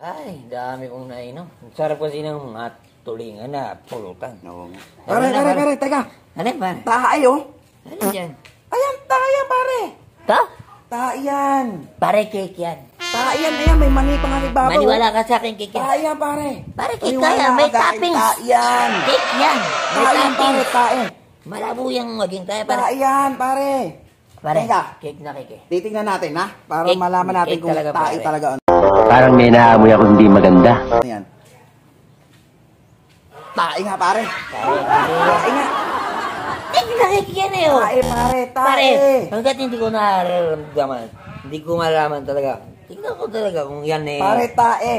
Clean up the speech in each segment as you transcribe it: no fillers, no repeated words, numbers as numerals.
Ay, dami kong nainom. Sarap kasi ng mga tulingan na pulutan. Oo nga. Pare, Pare, teka. Ano yan, pare? Tae, oh. Ano yan? Ayan, tae, pare. Ta? Tae yan. Pare, cake yan. Tae yan, ayan. May mani pa nga ni Baba. Maniwala ka sa akin, cake yan. Tae yan, pare. Pare, cake Maniwala kaya. May ka sa akin, toppings. Tae yan. Cake yan. May Tae yan, pare, toppings. tae. Malabo yung maging tayo, pare. Tae yan, pare. Pare, Teka. cake na cake eh. Titingnan natin, ha? Para Cake. malaman natin Cake kung talaga, tae pare. talaga. Parang may naamoy ako hindi maganda. Ano yan? Tae nga, pare. Tae nga. Cake na cake yan eh, oh. Tae, pare. Tae. Pare, hanggat hindi ko nararamdaman, hindi ko malaman talaga. Tignan ko talaga kung yan eh. Pare, tae.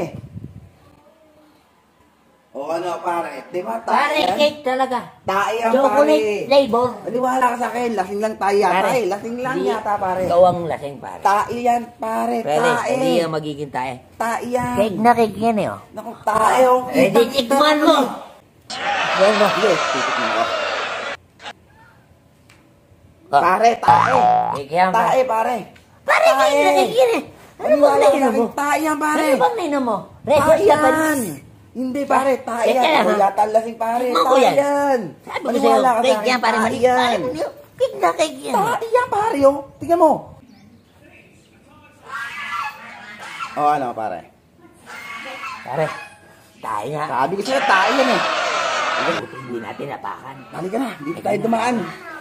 O ano, pare? Di ba tae Pare, yan? cake talaga. Tae yan, Chocolate pare. flavor. Maniwala ka sa akin. Lasing lang tayo yata, eh. Lasing lang hindi- yata, pare. Ikaw ang lasing, pare. Tae yan, pare. Pare, Tae. hindi yan magiging tayo. Tae yan. Cake na cake yan eh, oh. Naku, tae, oh. Eh, di tikman mo. Yan mo. Sige, titikman ko. Oh, Pare, tae. cake yan, pare. Tae, pare. Pare, cake na cake yan eh. Ano bang Maniwala ka sa nainom mo? akin. Tae yan, pare. Ano bang nainom mo? Red Tae Hot yan. Japanese. Hindi, pare. Tae Cake yan. yan, Ako ha? yata lasing, pare. Tikman ko Tae yan. yan. Sabi ko Maniwala sa'yo, ka sa cake akin. yan, pare. Tae Mali. yan. Cake na cake yan. Tae yan, pare, oh. Tingnan mo. Oh, ano, pare? Pare, tayo nga. Sabi ko sa'yo, tae yan, eh. Hindi natin napakan. Halika na, dito tayo dumaan.